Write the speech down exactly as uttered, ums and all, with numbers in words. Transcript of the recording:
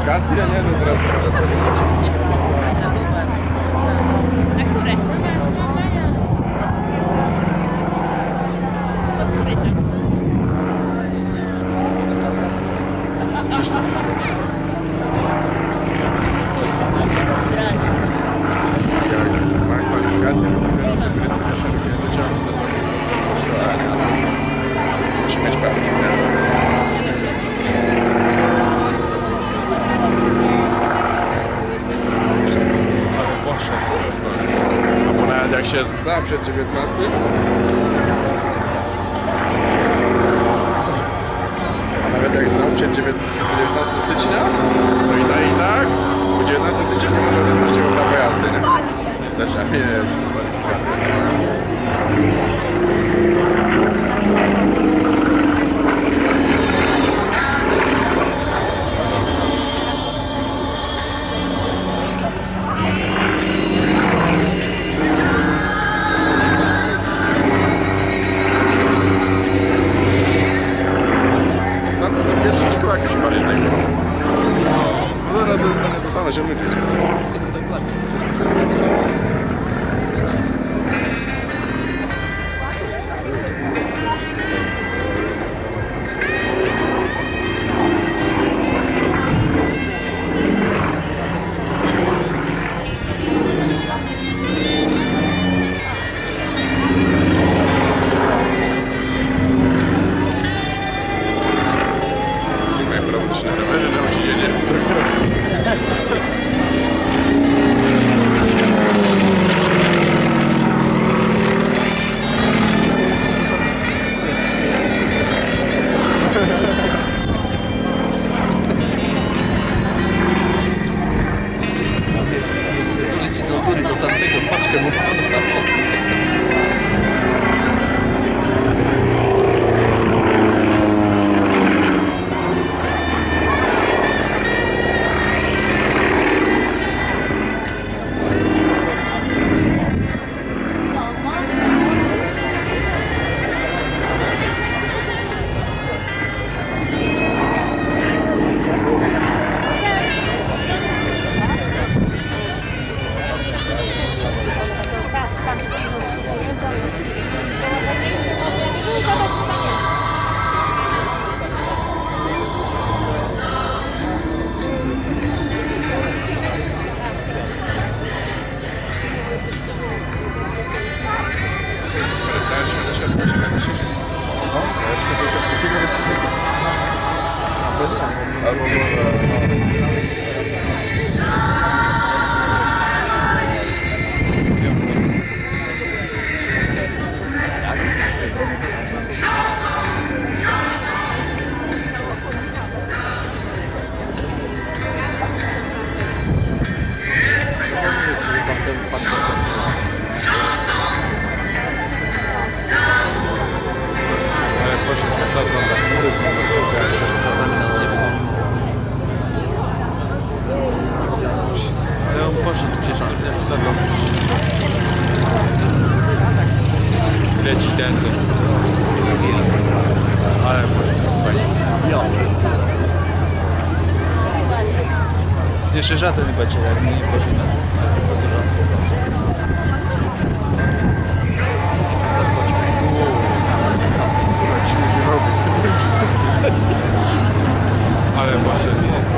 kwalifikacje, nie? To teraz... Na górę. Ma kwalifikacje, to dopiero przed trzydziestym pierwszym rokiem życia musi mieć pewność, nie? Albo nawet jak się zda przed dziewiętnastym, a nawet jak zdał przed dziewiętnastego stycznia, to i tak i tak po dziewiętnastego stycznia nie może odebrać tego prawa jazdy, nie? Też trzeba mieć kwalifikację. To samo się nudzi. Ale on poszedł gdzieś w sado. Leci tędy. Ale poszedł fajnie. Jeszcze żaden będzie, jak nie poszedł na sado żaden. Ale właśnie nie.